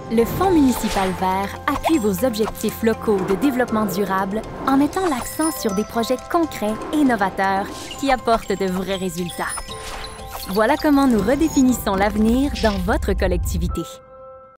Le Fonds municipal vert appuie vos objectifs locaux de développement durable en mettant l'accent sur des projets concrets et novateurs qui apportent de vrais résultats. Voilà comment nous redéfinissons l'avenir dans votre collectivité.